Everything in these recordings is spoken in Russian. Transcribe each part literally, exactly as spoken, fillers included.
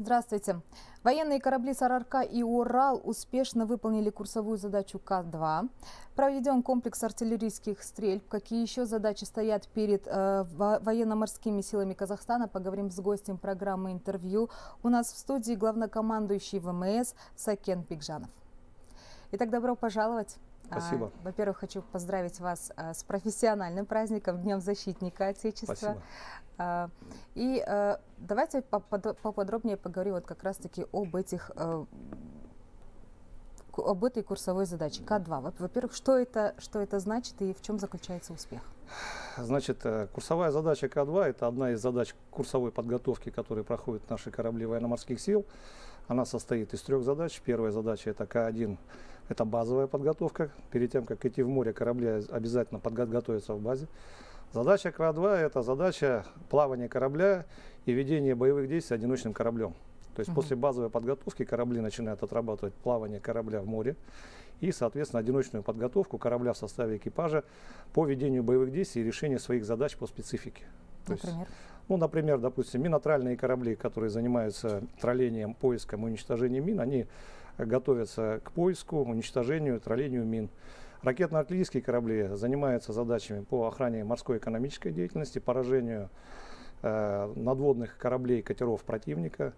Здравствуйте. Военные корабли «Сараарка» и «Урал» успешно выполнили курсовую задачу К два. Проведен комплекс артиллерийских стрельб. Какие еще задачи стоят перед э, военно-морскими силами Казахстана? Поговорим с гостем программы «Интервью». У нас в студии главнокомандующий ВМС Сакен Бикжанов. Итак, добро пожаловать. Спасибо. Во-первых, хочу поздравить вас с профессиональным праздником, Днем защитника Отечества. Спасибо. И давайте поподробнее поговорим вот как раз-таки об этих, об этой курсовой задаче К два. Во-первых, что это, что это значит и в чем заключается успех? Значит, курсовая задача К два – это одна из задач курсовой подготовки, которые проходят наши корабли военно-морских сил. Она состоит из трех задач. Первая задача – это К один. Это базовая подготовка. Перед тем, как идти в море, корабли обязательно подготовятся в базе. Задача К два – это задача плавания корабля и ведения боевых действий одиночным кораблем. То есть угу. после базовой подготовки корабли начинают отрабатывать плавание корабля в море и, соответственно, одиночную подготовку корабля в составе экипажа по ведению боевых действий и решению своих задач по специфике. То например? Есть, ну, например, допустим, минотральные корабли, которые занимаются троллением, поиском и уничтожением мин, они готовятся к поиску, уничтожению, троллению мин. Ракетно-артиллерийские корабли занимаются задачами по охране морской экономической деятельности, поражению э, надводных кораблей, катеров противника.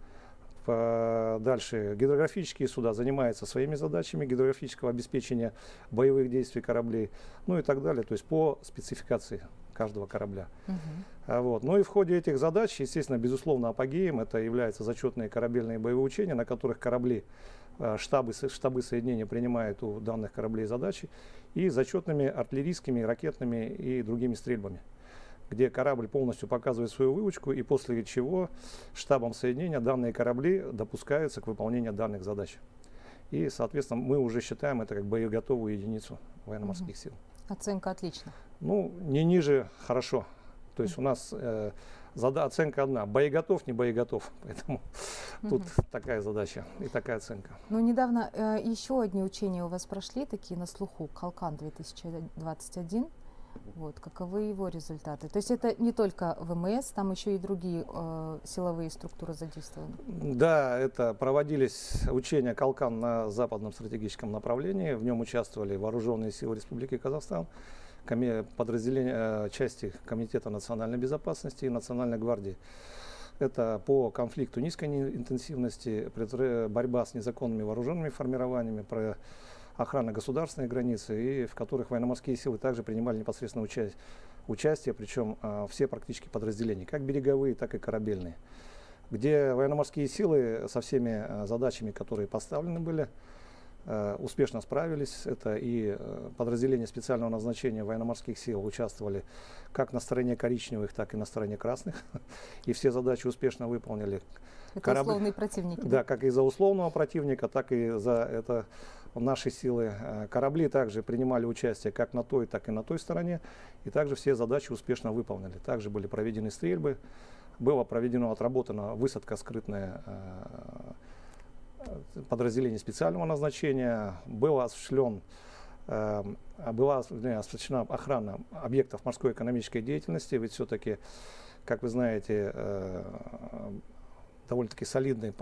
По, дальше гидрографические суда занимаются своими задачами гидрографического обеспечения боевых действий кораблей, ну и так далее, то есть по спецификации каждого корабля. Uh-huh. а, вот. Ну и в ходе этих задач, естественно, безусловно, апогеем это являются зачетные корабельные боевые учения, на которых корабли, штабы, штабы соединения принимают у данных кораблей задачи, и зачетными артиллерийскими, ракетными и другими стрельбами, где корабль полностью показывает свою выучку, и после чего штабом соединения данные корабли допускаются к выполнению данных задач. И, соответственно, мы уже считаем это как боеготовую единицу военно-морских uh-huh. сил. Оценка отлично. Ну, не ниже хорошо. То есть uh-huh. у нас э, зада оценка одна. Боеготов, не боеготов. Поэтому uh-huh. тут такая задача и такая оценка. Ну, недавно э, еще одни учения у вас прошли, такие на слуху, Калкан две тысячи двадцать один. Вот, каковы его результаты? То есть это не только ВМС, там еще и другие э, силовые структуры задействованы? Да, это проводились учения «Калкан» на западном стратегическом направлении. В нем участвовали вооруженные силы Республики Казахстан, подразделения, части Комитета национальной безопасности и Национальной гвардии. Это по конфликту низкой интенсивности, борьба с незаконными вооруженными формированиями, про охрана государственной границы, и в которых военно-морские силы также принимали непосредственно уча участие, причем э, все практически подразделения, как береговые, так и корабельные, где военно-морские силы со всеми э, задачами, которые поставлены были, э, успешно справились. Это и э, подразделения специального назначения военно-морских сил участвовали как на стороне коричневых, так и на стороне красных, и все задачи успешно выполнили. Это Корабли, условные противники. Да, как и за условного противника, так и за это наши силы. Корабли также принимали участие как на той, так и на той стороне, и также все задачи успешно выполнили. Также были проведены стрельбы, было проведено, отработана высадка скрытная подразделений специального назначения, было осуществлен, была осуществлена охрана объектов морской экономической деятельности, ведь все-таки, как вы знаете, довольно-таки солидный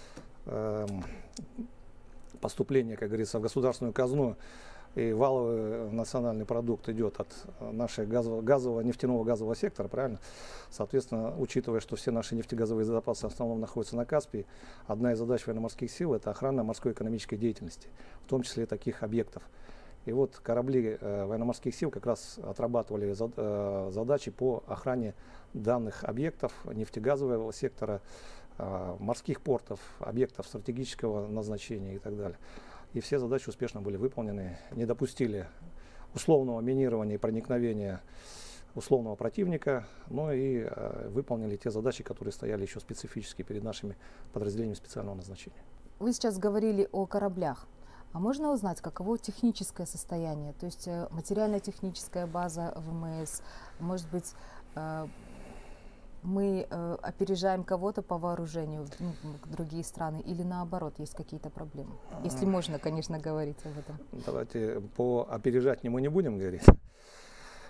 поступление, как говорится, в государственную казну, и валовый национальный продукт идет от нашего газового, газового, нефтяного газового сектора, правильно? Соответственно, учитывая, что все наши нефтегазовые запасы в основном находятся на Каспии, одна из задач военно-морских сил – это охрана морской экономической деятельности, в том числе таких объектов. И вот корабли э, военно-морских сил как раз отрабатывали зад, э, задачи по охране данных объектов нефтегазового сектора, э, морских портов, объектов стратегического назначения и так далее. И все задачи успешно были выполнены, не допустили условного минирования и проникновения условного противника, но и э, выполнили те задачи, которые стояли еще специфически перед нашими подразделениями специального назначения. Вы сейчас говорили о кораблях. А можно узнать, каково техническое состояние, то есть э, материально-техническая база ВМС, может быть, э, мы э, опережаем кого-то по вооружению, ну, другие страны, или наоборот, есть какие-то проблемы? Если можно, конечно, говорить об этом. Давайте по опережать мы не будем говорить.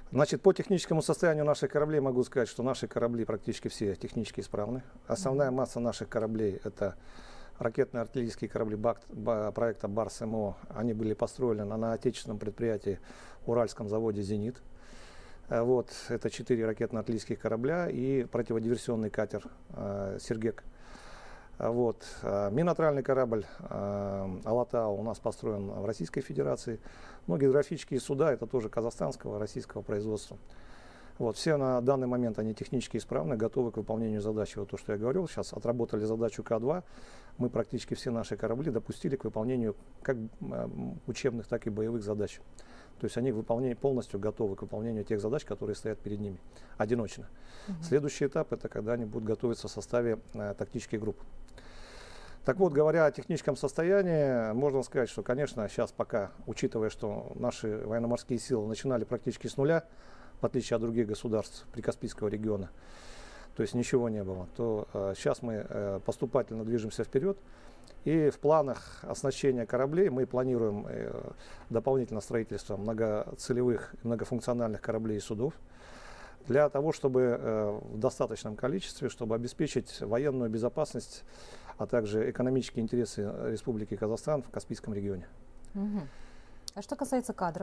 Значит, по техническому состоянию наших кораблей могу сказать, что наши корабли практически все технически исправны. Основная масса наших кораблей — это ракетные артиллерийские корабли БАК, ба, проекта БАРС-МО. Они были построены на, на отечественном предприятии Уральском заводе «Зенит». Вот, это четыре ракетно-артиллерийских корабля и противодиверсионный катер э, «Сергек». Вот. Минотральный корабль э, «Алатау» у нас построен в Российской Федерации. Но гидрографические суда — это тоже казахстанского, российского производства. Вот. Все на данный момент они технически исправны, готовы к выполнению задачи. Вот то, что я говорил, сейчас отработали задачу К два. Мы практически все наши корабли допустили к выполнению как учебных, так и боевых задач. То есть они выполнение, полностью готовы к выполнению тех задач, которые стоят перед ними, одиночно. Угу. Следующий этап — это когда они будут готовиться в составе э, тактических групп. Так вот, говоря о техническом состоянии, можно сказать, что, конечно, сейчас пока, учитывая, что наши военно-морские силы начинали практически с нуля, в отличие от других государств Прикаспийского региона, то есть ничего не было, то э, сейчас мы э, поступательно движемся вперед. И в планах оснащения кораблей мы планируем э, дополнительное строительство многоцелевых, многофункциональных кораблей и судов для того, чтобы э, в достаточном количестве, чтобы обеспечить военную безопасность, а также экономические интересы Республики Казахстан в Каспийском регионе. Угу. А что касается кадров?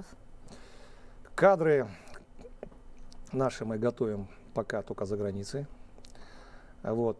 Кадры наши мы готовим пока только за границей. Вот,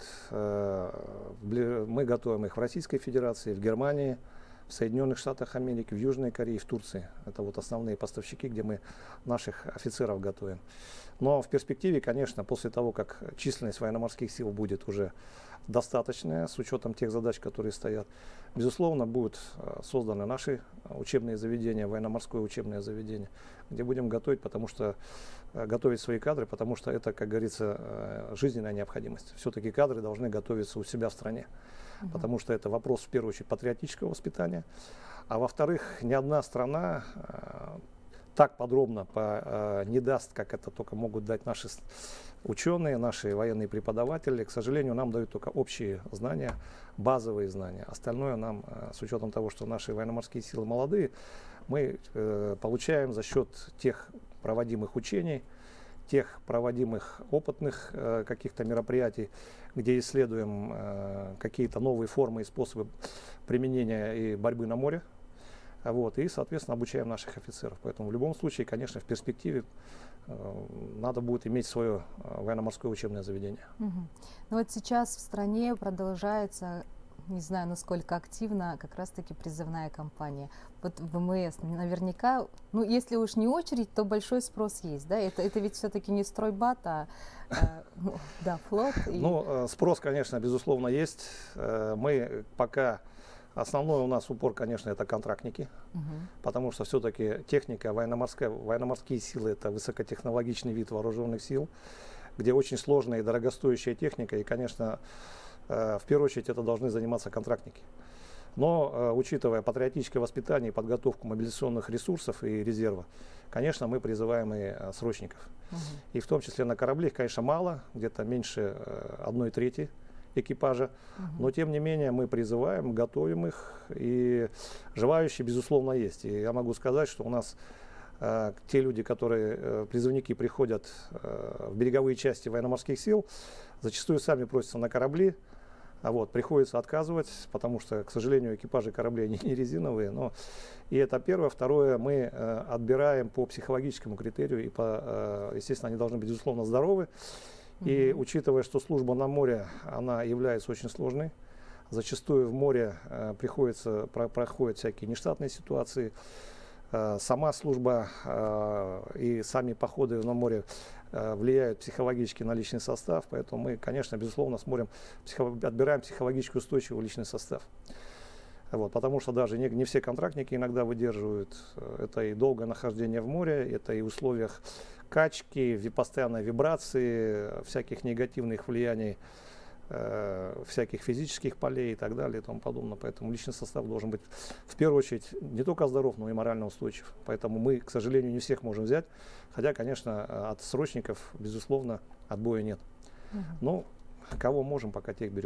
э, мы готовим их в Российской Федерации, в Германии, в Соединенных Штатах Америки, в Южной Корее, в Турции. Это вот основные поставщики, где мы наших офицеров готовим. Но в перспективе, конечно, после того, как численность военно-морских сил будет уже достаточная, с учетом тех задач, которые стоят, безусловно, будут созданы наши учебные заведения, военно-морское учебное заведение, где будем готовить, потому что готовить свои кадры, потому что это, как говорится, жизненная необходимость. Все-таки кадры должны готовиться у себя в стране, угу. потому что это вопрос, в первую очередь, патриотического воспитания. А во-вторых, ни одна страна э, так подробно по, э, не даст, как это только могут дать наши ученые, наши военные преподаватели. К сожалению, нам дают только общие знания, базовые знания. Остальное нам, э, с учетом того, что наши военно-морские силы молодые, мы э, получаем за счет тех проводимых учений, тех проводимых опытных э, каких-то мероприятий, где исследуем э, какие-то новые формы и способы применения и борьбы на море. Вот, и, соответственно, обучаем наших офицеров. Поэтому в любом случае, конечно, в перспективе э, надо будет иметь свое э, военно-морское учебное заведение. Угу. Ну вот сейчас в стране продолжается, не знаю, насколько активно, как раз-таки призывная кампания. Вот в ВМС наверняка, ну, если уж не очередь, то большой спрос есть, да? Это, это ведь все-таки не стройбат, а э, ну, да, флот. И... Ну, спрос, конечно, безусловно, есть. Мы пока... Основной у нас упор, конечно, это контрактники, угу. потому что все-таки техника, военно-морская, военно-морские силы — это высокотехнологичный вид вооруженных сил, где очень сложная и дорогостоящая техника, и, конечно, в первую очередь это должны заниматься контрактники. Но, учитывая патриотическое воспитание и подготовку мобилизационных ресурсов и резерва, конечно, мы призываем и срочников. Угу. И в том числе на корабле их, конечно, мало, где-то меньше одной трети экипажа, угу. но тем не менее мы призываем, готовим их, и желающие, безусловно, есть. И я могу сказать, что у нас э, те люди, которые, э, призывники, приходят э, в береговые части военно-морских сил, зачастую сами просятся на корабли, а вот, приходится отказывать, потому что, к сожалению, экипажи кораблей не, не резиновые. Но, и это первое. Второе, мы э, отбираем по психологическому критерию, и, по, э, естественно, они должны быть, безусловно, здоровы. И mm-hmm. учитывая, что служба на море, она является очень сложной, зачастую в море э, приходится, про, проходят всякие нештатные ситуации, э, сама служба э, и сами походы на море э, влияют психологически на личный состав, поэтому мы, конечно, безусловно, смотрим, психо, отбираем психологически устойчивый личный состав. Вот, потому что даже не, не все контрактники иногда выдерживают, это и долгое нахождение в море, это и в условиях качки, постоянной вибрации, всяких негативных влияний, э, всяких физических полей и так далее и тому подобное. Поэтому личный состав должен быть в первую очередь не только здоров, но и морально устойчив. Поэтому мы, к сожалению, не всех можем взять, хотя, конечно, от срочников, безусловно, отбоя нет. Угу. Но кого можем, пока тех берем.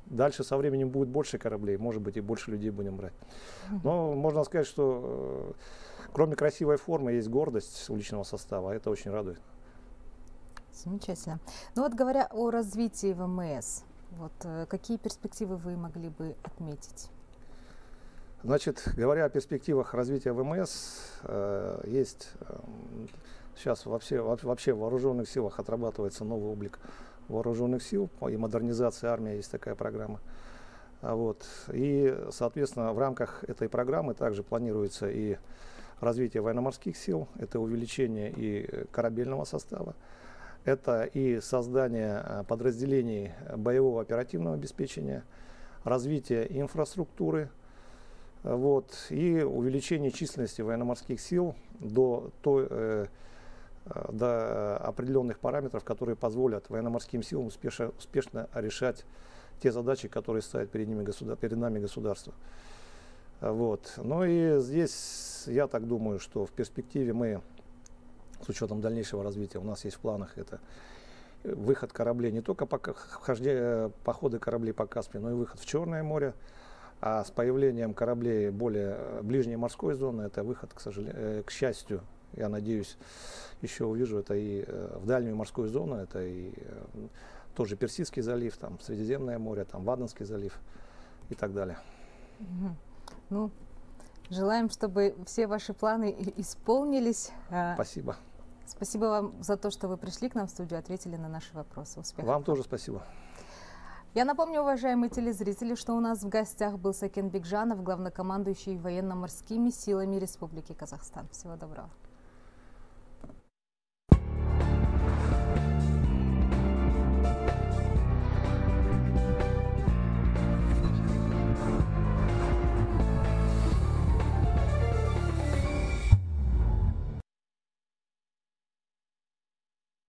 Дальше со временем будет больше кораблей, может быть, и больше людей будем брать. Но можно сказать, что э, кроме красивой формы есть гордость уличного состава, а это очень радует. Замечательно. Ну вот говоря о развитии ВМС, вот, э, какие перспективы вы могли бы отметить? Значит, говоря о перспективах развития ВМС, э, есть э, сейчас вообще, вообще в вооруженных силах отрабатывается новый облик вооруженных сил и модернизация армии, есть такая программа. А вот. И, соответственно, в рамках этой программы также планируется и развитие военно-морских сил, это увеличение и корабельного состава, это и создание подразделений боевого оперативного обеспечения, развитие инфраструктуры, вот, и увеличение численности военно-морских сил до той, э, до определенных параметров, которые позволят военно-морским силам успешно, успешно решать те задачи, которые ставят перед, ними государ, перед нами государство. Вот. Ну и здесь я так думаю, что в перспективе мы, с учетом дальнейшего развития, у нас есть в планах это выход кораблей, не только по, хожде, походы кораблей по Каспию, но и выход в Черное море. А с появлением кораблей более ближней морской зоны, это выход, к сожалению, к счастью, я надеюсь, еще увижу это и в дальнюю морскую зону, это и тоже Персидский залив, там Средиземное море, там Ваденский залив и так далее. Угу. Ну, желаем, чтобы все ваши планы исполнились. Спасибо. Спасибо вам за то, что вы пришли к нам в студию, ответили на наши вопросы. Успехов. Вам тоже спасибо. Я напомню, уважаемые телезрители, что у нас в гостях был Сакен Бекжанов, главнокомандующий военно-морскими силами Республики Казахстан. Всего доброго.